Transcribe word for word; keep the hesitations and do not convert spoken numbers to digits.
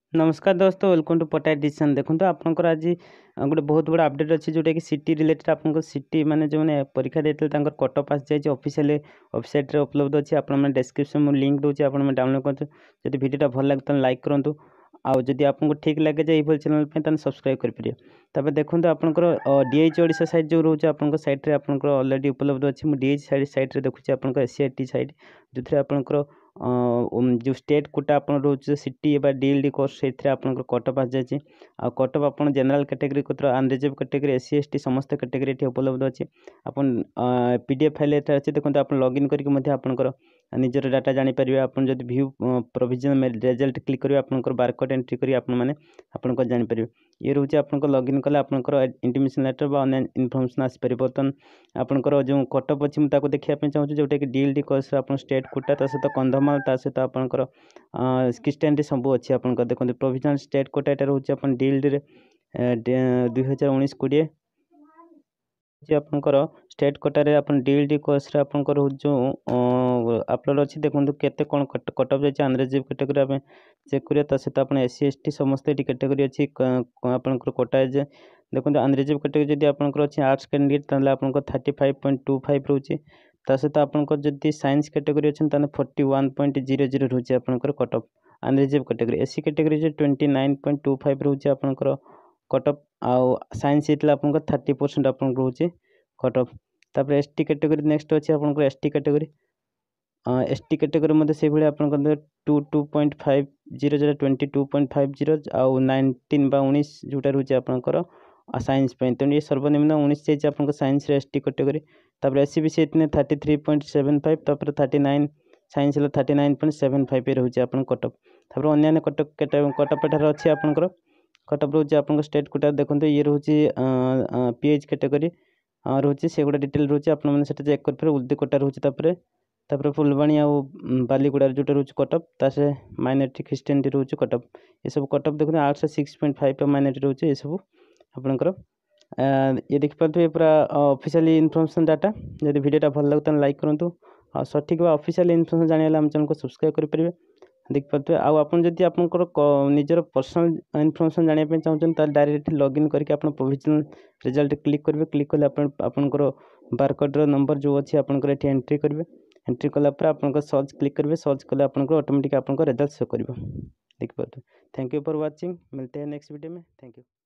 नमस्कार दोस्तों, welcome to पट्टायत डिजिक्स। देखो आपंकर आज गोटे बहुत बड़ा अपडेट अच्छी जोटा कि सीटी रिलेटेड आप सीटी माने जो मैंने परीक्षा देते कट ऑफ आसी जाए ऑफिशियल वेबसाइट रे उपलब्ध अच्छी। आप डिस्क्रिप्शन में लिंक दूसरी आप डाउनलोड कर जब वीडियो भल लगे तो लाइक करूँ आउ जदि आपको ठीक लगे जे ये चैनल पे सब्सक्राइब करेंगे। तब देखो आपंकर डीएच ओडिशा साइट जो रोचे आप साइट रे आपंकर ऑलरेडी उपलब्ध अच्छी। मुझे डीएच साइट साइट रे देखुची आप एससीआईटी साइट जो थे आपंकर जो स्टेट कोटा आप रोचे सीटी डीएलडी कोर्स से आपंकर कट ऑफ आसी जाए। आ कट ऑफ आप जनरल कैटेगरी को अनरिजर्व कैटेगरी एससी एसटी समस्त कैटेगरी ये उपलब्ध अच्छी। आप पीडीएफ फाइल ये अच्छे देखो आप लॉगिन करके आपंकर निजर डाटा जानीपर। आप जब व्यू प्रोविजनल रिजल्ट क्लिक करेंगे आपंकर बारकोड एंट्री करेंगे आप मैंने आपंकर जानीपर। ये रोचे आप लॉगिन कले आपंकर इंटिमेशन लेटर बा अन्य इनफॉरमेशन आसपार। बर्तमान आपंकर जो कट ऑफ अच्छी मुझे देखा चाहूँ जोटा कि डीएलडी कोर्स आप स्टेट कोटा ता सहित कंधमाल ता सहित आपंकर किस्टेन सब अच्छी। आप देखते प्रोविजनल स्टेट कोटा यहाँ रोचे आप डीएलडी दुई हजार उन्नीस कोड़े आपंकर स्टेट कोटारे आप डीएलडी कोर्स आपंकर जो अपलोड अच्छी। देखो केते कौन कट ऑफ जाए अनरिजर्व कैटेगरी आप चेक करिए सहित आप एससी एसटी समस्त ये कैटेगरी अच्छी आपंकर कोटा जे। देखो अनरिजर्व कैटेगरी जब आपंकर अच्छी आर्ट्स कैंडिडेट ताले आपंकर thirty five point two five रोचे सहित आपंकर जब साइंस कैटेगरी अच्छे ताले forty one point zero zero रोचे आपंकर cut off unreserved category. SC category जो twenty nine point two five रोचे आपंकर कट ऑफ आउ साइंस ये आपंकर थर्टी परसेंट आपंकर रोचे कट ऑफ। तापर एसटी कैटेगरी नेक्स्ट अच्छे आपंकर एसटी कैटेगरी एसटी कैटेगरी मध्य से भाई आपंकर two two point five zero zero twenty two point five zero आउ नाइंटीन बा उन्नीस जोटा रोचे आपंकर साइंस तेणु ये सर्वनिम्न उन्नीस चाहिए आपंकर साइंस एसटी कैटेगरी। तापर SC BC thirty three point seven five तापर thirty nine science thirty nine point seven five ये रोचे आप कट ऑफ। तापर अन्य कट ऑफ कट ऑफ एठार अच्छी आपंकर कट ऑफ रोचे आप स्टेट कोटा देखते ये रोचे पीएच कैटेगरी रोचे से गुड़ा डिटेल रोचे आप चेक करेंगे। उर्दी कोटा रोचे तापर फुलवाणी आउ बालीगुड़ा जोटा रोचे कट ऑफ तासे माइनॉरिटी क्रिश्चियन रोचे कट ऑफ। ये सब कट ऑफ देखते arts six point five minority रोचे ये सब आपंकर ये देखिए पूरा ऑफिशियली इनफॉरमेशन डाटा। जब वीडियो भल लगे तो लाइक करूँ और सठिक ऑफिशियल इनफॉरमेशन जाना आम चैनल को सब्सक्राइब करेंगे। देखिए आप जब आपंकर निजर पर्सनल इनफॉरमेशन जानापी चाहते डायरेक्ट लॉगिन करके आप प्रोविजनल रिजल्ट क्लिक करेंगे। क्लिक कले आपंकर बारकोड नंबर जो अच्छी आपंकर ये एंट्री करेंगे। एंट्री कलापर आप सर्च क्लिक करेंगे। सर्च कले आपंकर ऑटोमेटिक आपंकर रिजल्ट शो कर। देखिए थैंक यू फॉर वाचिंग। मिलते हैं नेक्स्ट वीडियो में। Thank you.